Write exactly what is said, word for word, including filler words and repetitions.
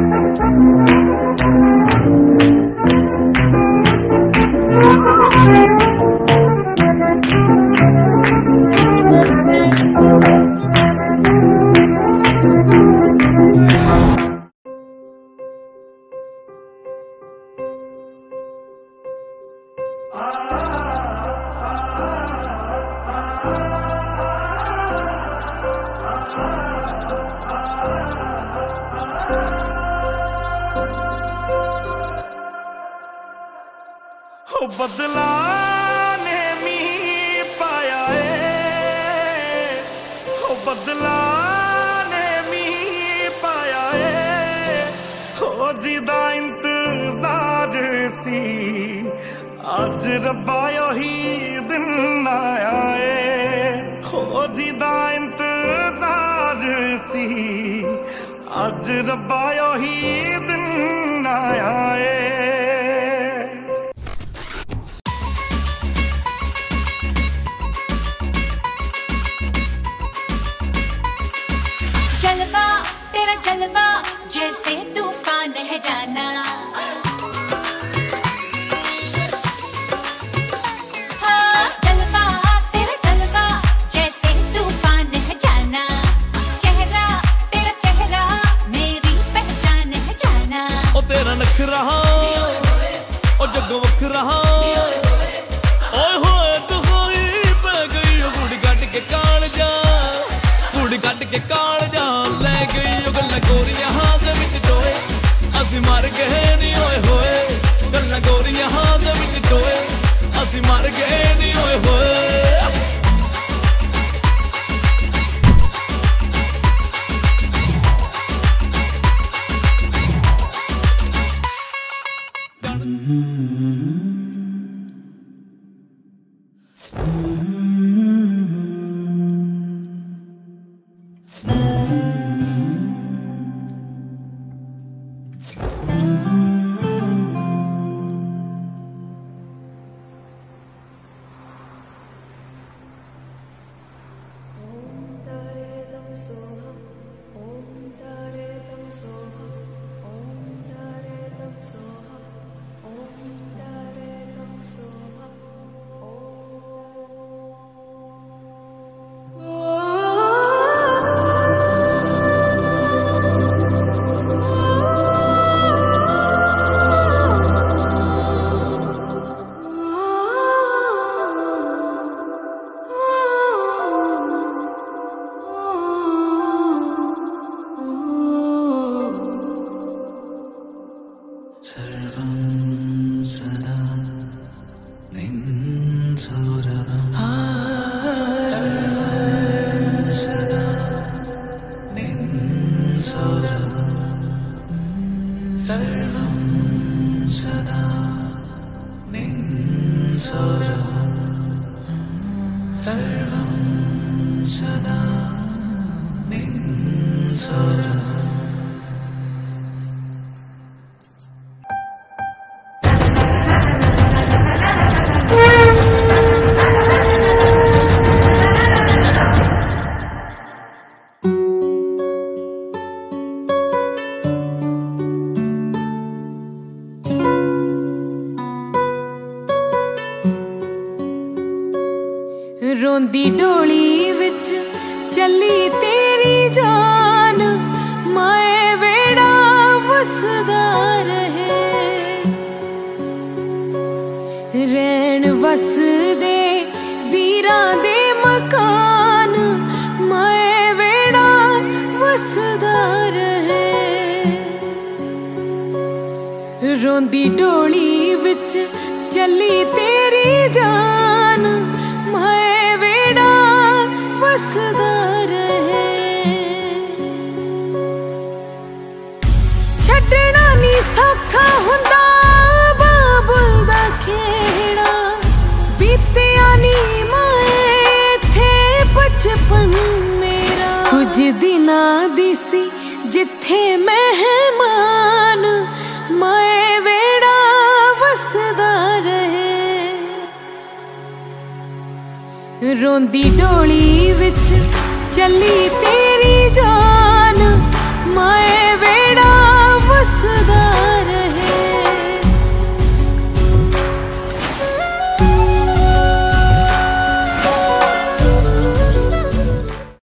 बदला ने मी पाया है, हो बदला ने मी पाया है, हो जिदा इंतजार सी अज रब्बा ही दिन आया है, हो जिदा इंतजार सी अज रब्बा ही दिन आया है। जलवा तेरा जलवा जैसे तूफान है जाना, हाँ जलवा तेरा जलवा जैसे तूफान है जाना, चेहरा तेरा चेहरा मेरी पहचान है जाना। ओ तेरा नखरा ओ जग वखरा, ओए होए तू होई पै गई ओ गुड़ गट के काल जा, गुड़ गट के काल जा ले गई ओ गल्ला गोरियां हाथ विच टोए, असी मर गए नी ओए होए, गल्ला गोरियां हाथ विच टोए, असी मर गए नी ओए होए। रोंदी डोली विच चली तेरी जान, माए वेड़ा वसदा रहे, रैन वसदे वीरां दे मकान, माए वेड़ा वसदा रहे। रोंदी डोली विच चली तेरी जान, माए वेड़ा वसदा रहे, छड्डना नी सौखा हुंदा बाबुल दा खेड़ा, बीतिया नी माए थे बचपन मेरा, कुछ दिनां दी सी जिथे मेहमान, माए वेड़ा वसदा रहे। रोंदी डोली विच चली तेरी जान,